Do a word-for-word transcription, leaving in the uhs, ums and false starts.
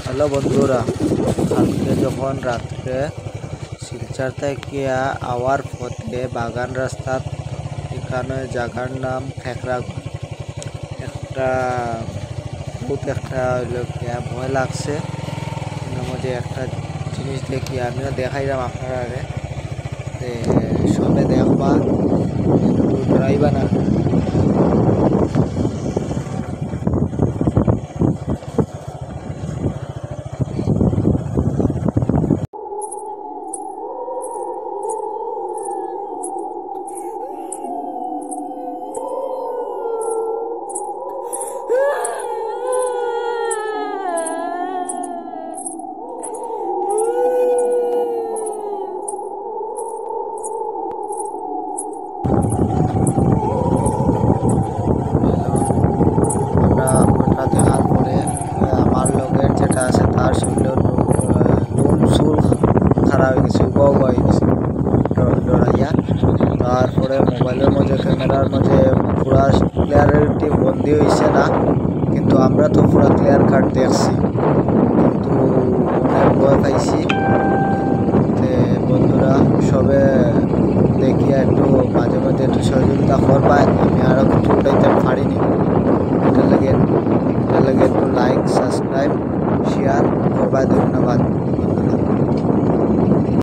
Hello বন্ধুরা, কালকে যখন রাত্রে শিলচর থেকে আওয়ার পথে বাগান রাস্তা এখানে জায়গার নাম খেকরাগড় একটা বহুত একটা ভয় লাগছে। মধ্যে একটা জিনিস দেখি আমিও দেখাইলাম আপনারা সবে দেখবা ডরাইবা না। আমরা ওটা দেখার পরে আমার লোকের যেটা আছে তার শরীরে নুন চুল খারাপ হয়ে গেছে, উবা উবা হয়ে গেছে ডরাইয়া। তারপরে মোবাইলের মধ্যে ক্যামেরার মধ্যে পুরা ক্লিয়ারিটি বন্দি হয়েছে না, কিন্তু আমরা তো পুরা ক্লিয়ার কাট দেখছি, কিন্তু অনেক ভয় পাইছি। বন্ধুরা সবে দেখিয়া একটু মাঝে মধ্যে একটু সহযোগিতা করবা, আমি আরও কিছু